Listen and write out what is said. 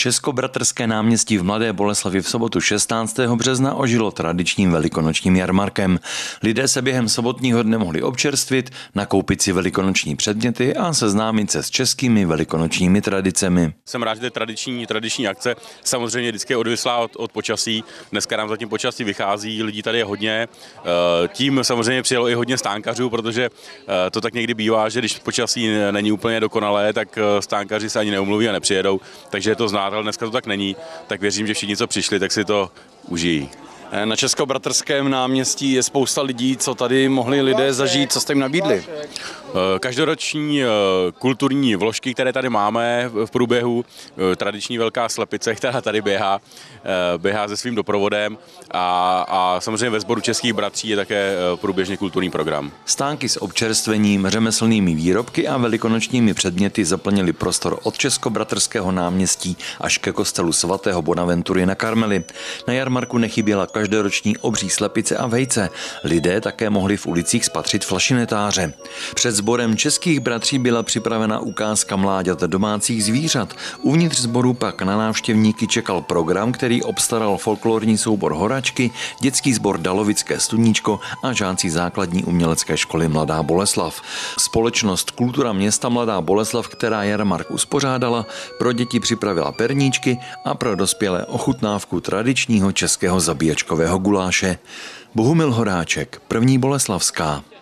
Českobratrské náměstí v Mladé Boleslavi v sobotu 16. března ožilo tradičním velikonočním jarmarkem. Lidé se během sobotního dne mohli občerstvit, nakoupit si velikonoční předměty a seznámit se s českými velikonočními tradicemi. Jsem rád, že tradiční akce samozřejmě vždycky je odvislá od počasí. Dneska nám zatím počasí vychází, lidí tady je hodně. Tím samozřejmě přijelo i hodně stánkařů, protože to tak někdy bývá, že když počasí není úplně dokonalé, tak stánkaři se ani neumluví a nepřijedou, takže je to znát, ale dneska to tak není, tak věřím, že všichni, co přišli, tak si to užijí. Na Českobratrském náměstí je spousta lidí, co tady mohli lidé zažít, co jste jim nabídli? Každoroční kulturní vložky, které tady máme v průběhu, tradiční velká slepice, která tady běhá se svým doprovodem a samozřejmě ve sboru Českých bratří je také průběžně kulturní program. Stánky s občerstvením, řemeslnými výrobky a velikonočními předměty zaplnily prostor od Českobratrského náměstí až ke kostelu svatého Bonaventury na Karmeli. Na jarmarku nechyběla každoroční obří slepice a vejce. Lidé také mohli v ulicích spatřit flašinetáře. Před sborem Českých bratří byla připravena ukázka mláďat domácích zvířat. Uvnitř sboru pak na návštěvníky čekal program, který obstaral folklorní soubor Horačky, dětský sbor Dalovické Studníčko a žáci základní umělecké školy Mladá Boleslav. Společnost Kultura města Mladá Boleslav, která jarmark uspořádala, pro děti připravila perníčky a pro dospělé ochutnávku tradičního českého zabíjačkového guláše. Bohumil Horáček, První Boleslavská.